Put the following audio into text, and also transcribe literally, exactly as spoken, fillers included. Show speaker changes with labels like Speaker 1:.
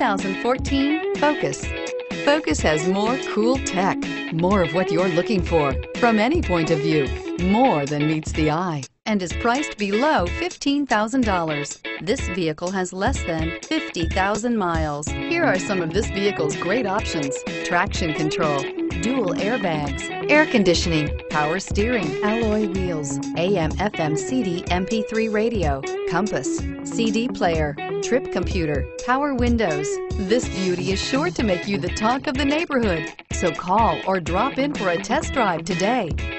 Speaker 1: thousand fourteen Focus. Focus has more cool tech, more of what you're looking for. From any point of view, more than meets the eye, and is priced below fifteen thousand dollars. This vehicle has less than fifty thousand miles. Here are some of this vehicle's great options: traction control, dual airbags, air conditioning, power steering, alloy wheels, A M F M C D M P three radio, compass, C D player, trip computer, power windows. This beauty is sure to make you the talk of the neighborhood. So call or drop in for a test drive today.